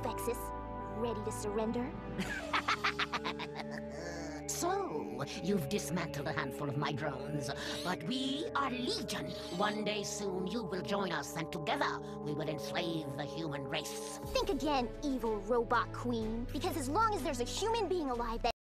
Vexus. Ready to surrender? So, you've dismantled a handful of my drones, but we are Legion. One day soon you will join us, and together we will enslave the human race. Think again, evil robot queen. Because as long as there's a human being alive that